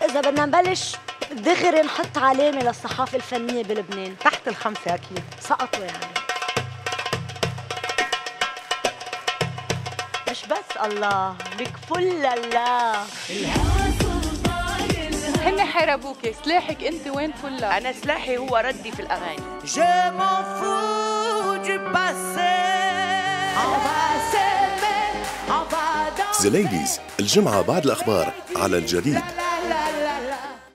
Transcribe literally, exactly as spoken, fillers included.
إذا بدنا نبلش دغري نحط علامة للصحافة الفنية بلبنان. تحت الخمسة أكيد. سقطوا يعني. مش بس الله بكفل الله. هن حاربوكي، سلاحك انت وين فلا؟ انا سلاحي هو ردي في الاغاني. ذا ليديز الجمعة بعد الأخبار على الجديد.